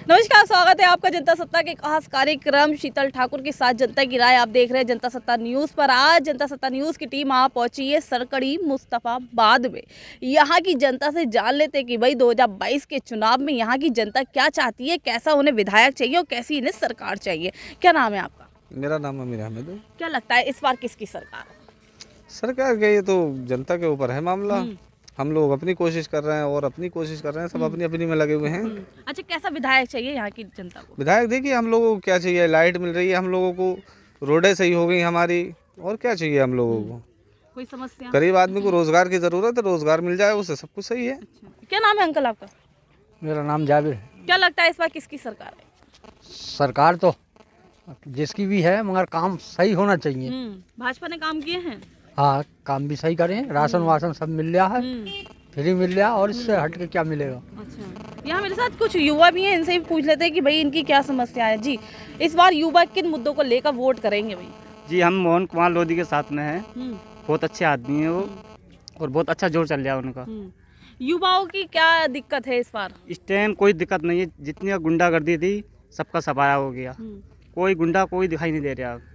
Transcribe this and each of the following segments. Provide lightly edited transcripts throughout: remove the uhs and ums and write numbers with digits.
नमस्कार, स्वागत है आपका जनता सत्ता के खास कार्यक्रम शीतल ठाकुर के साथ जनता की राय। आप देख रहे हैं जनता सत्ता न्यूज़ पर। आज जनता सत्ता न्यूज़ की टीम आ पहुंची है सरकड़ी मुस्तफाबाद में। यहां की जनता से जान लेते हैं कि भाई 2022 के चुनाव में यहां की जनता क्या चाहती है, कैसा उन्हें विधायक चाहिए और कैसी इन्हें सरकार चाहिए। क्या नाम है आपका? मेरा नाम अमीर अहमद है। क्या लगता है इस बार किसकी सरकार? सरकार के ये तो जनता के ऊपर है मामला। हम लोग अपनी कोशिश कर रहे हैं और अपनी कोशिश कर रहे हैं, सब अपनी अपनी में लगे हुए हैं। अच्छा, कैसा विधायक चाहिए यहाँ की जनता को? विधायक देखिए, हम लोगों को क्या चाहिए, लाइट मिल रही है हम लोगों को, रोडें सही हो गई हमारी, और क्या चाहिए हम लोगों को। कोई समस्या? गरीब आदमी को रोजगार की जरूरत है, रोजगार मिल जाए उससे सब कुछ सही है। अच्छा, क्या नाम है अंकल आपका? मेरा नाम जाबिर है। क्या लगता है इस बार किसकी सरकार है? सरकार तो जिसकी भी है मगर काम सही होना चाहिए। भाजपा ने काम किए हैं। हाँ, काम भी सही करें, राशन वाशन सब मिल रहा है, फ्री मिल रहा, और इससे हट के क्या मिलेगा। अच्छा, यहाँ मेरे साथ कुछ युवा भी हैं, इनसे भी पूछ लेते हैं कि भाई इनकी क्या समस्या है। जी, इस बार युवा किन मुद्दों को लेकर वोट करेंगे भाई? जी, हम मोहन कुमार लोधी के साथ में हैं। बहुत अच्छे आदमी हैं वो, और बहुत अच्छा जोर चल रहा है उनका। युवाओं की क्या दिक्कत है इस बार? इस टाइम कोई दिक्कत नहीं है, जितनी गुंडागर्दी थी सबका सफाया हो गया। कोई गुंडा कोई दिखाई नहीं दे रहा।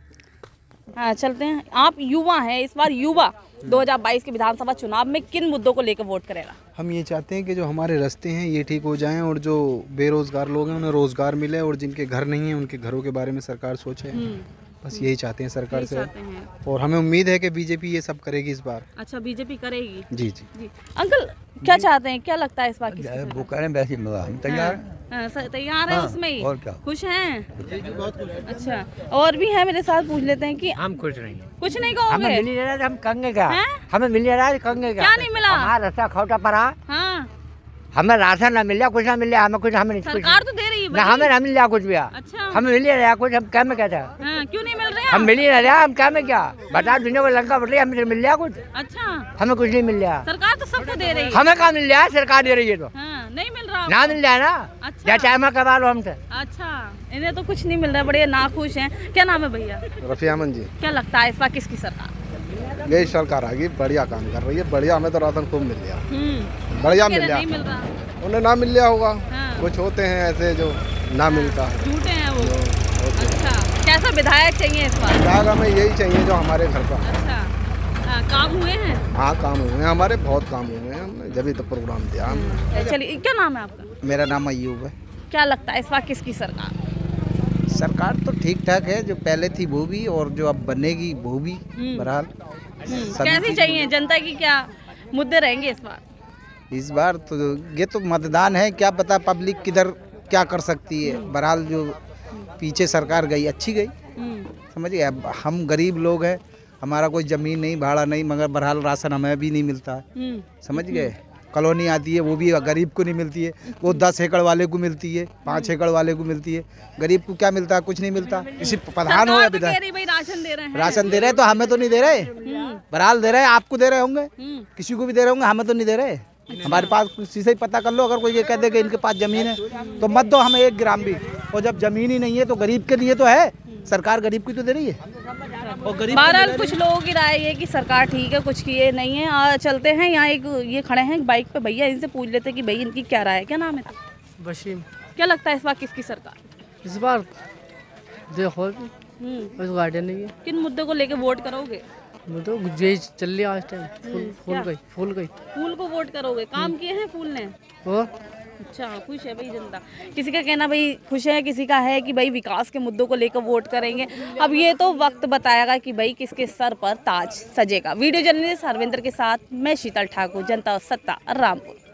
हाँ, चलते हैं। आप युवा हैं, इस बार युवा 2022 के विधानसभा चुनाव में किन मुद्दों को लेकर वोट करेगा? हम ये चाहते हैं कि जो हमारे रास्ते हैं ये ठीक हो जाएं, और जो बेरोजगार लोग हैं उन्हें रोजगार मिले, और जिनके घर नहीं है उनके घरों के बारे में सरकार सोचे। बस यही चाहते हैं सरकार से, और हमें उम्मीद है कि बीजेपी ये सब करेगी इस बार। अच्छा, बीजेपी करेगी। जी जी जी अंकल, क्या चाहते हैं, क्या लगता है इस बार किसकी सरकार? वो करें वैसे हम तैयार तैयार है उसमें ही। और क्या, खुश हैं? अच्छा, और भी है मेरे साथ, पूछ लेते हैं कि हम खुश नहीं, कुछ नहीं हमें कहोगे? मिल नहीं रहा, हम कहेंगे क्या? हैं? हमें मिल नहीं रहा, कहेंगे क्या? क्या नहीं मिला? हमारा रास्ता खोटा पड़ा, हाँ, हमें राशन ना मिल रहा, कुछ ना मिल रहा, हमें कुछ, हमें नहीं, सरकार तो दे रही है ना, भाई। हमें ना मिल रहा कुछ भी। अच्छा, हमें मिल नहीं रहा कुछ, हम क्या में कहते हैं? हाँ, क्यों नहीं मिल रहा? हम मिल नहीं रहा, हम क्या में क्या बता, दुनिया को लंका बढ़ रही है, हमें मिल रहा कुछ? अच्छा, हमें कुछ नहीं मिल रहा। सरकार तो सबको दे रही है। हमें कहाँ मिल रहा है, सरकार दे रही है तो। हाँ, नहीं मिल रहा ना मिल रहा है ना, अच्छा। या टाइम करवा लो हमसे। अच्छा, इन्हें तो कुछ नहीं मिल रहा, बड़े नाखुश हैं। क्या नाम है भैया? रफियामन जी, क्या लगता है इस बार किसकी सरकार? यही सरकार आएगी, बढ़िया काम कर रही है, बढ़िया। हमें तो राशन खूब मिल गया, बढ़िया मिल नहीं गया। मिल रहा। उन्हें ना मिल लिया होगा, हाँ। कुछ होते हैं ऐसे जो ना मिलता है। झूठे हैं वो। अच्छा, कैसा विधायक चाहिए इस बार? विधायक हमें यही चाहिए जो हमारे घर का। अच्छा, काम हुए हैं? हाँ, काम हुए हैं हमारे, बहुत काम हुए हैं, हमने जब तो प्रोग्राम दिया हमने। चलिए, क्या नाम है आपका? मेरा नाम अयूब है। क्या लगता है इस बार किसकी सरकार? सरकार तो ठीक ठाक है, जो पहले थी वो भी, और जो अब बनेगी वो भी। बहरहाल कैसी चाहिए? जनता की क्या मुद्दे रहेंगे इस बार? इस बार तो ये तो मतदान है, क्या पता पब्लिक किधर क्या कर सकती है। बहरहाल जो पीछे सरकार गई अच्छी गई, समझ गए। अब हम गरीब लोग हैं, हमारा कोई ज़मीन नहीं, भाड़ा नहीं, मगर बहरहाल राशन हमें भी नहीं मिलता है, समझ गए। कॉलोनी आती है वो भी गरीब को नहीं मिलती है, वो 10 एकड़ वाले को मिलती है, 5 एकड़ वाले को मिलती है। गरीब को क्या मिलता है? कुछ नहीं मिलता। किसी प्रधान हो या विधायक, राशन दे रहे हैं। राशन दे रहे हैं तो हमें तो नहीं दे रहे, बहरहाल दे रहे हैं, आपको दे रहे होंगे, किसी को भी दे रहे होंगे, हमें तो नहीं दे रहे। हमारे पास किसी से ही पता कर लो, अगर कोई ये कह दे कि इनके पास ज़मीन है तो मत दो हमें 1 ग्राम भी। और जब ज़मीन ही नहीं है तो गरीब के लिए तो है, सरकार गरीब की तो दे रही है। और गरीब बहरहाल कुछ लोगों की राय है कि सरकार ठीक है, कुछ किए नहीं है। चलते हैं, यहाँ एक ये खड़े हैं बाइक पे भैया, इनसे पूछ लेते हैं कि भाई इनकी क्या राय है। क्या नाम है? वसीम। क्या लगता है इस बार किसकी सरकार? इस बार देखो इस गार्डन नहीं है, किन मुद्दों को लेके वोट करोगे? वो तो जे चल रही है आज टाइम, फूल गई। फूल को वोट करोगे? काम किए हैं फूल ने? और अच्छा, खुश है भाई जनता। किसी का कहना भाई खुश है, किसी का है कि भाई विकास के मुद्दों को लेकर वोट करेंगे। अब ये तो वक्त बताएगा कि भाई किसके सर पर ताज सजेगा। वीडियो जर्नलिस्ट हरविंदर के साथ मैं शीतल ठाकुर, जनता सत्ता रामपुर।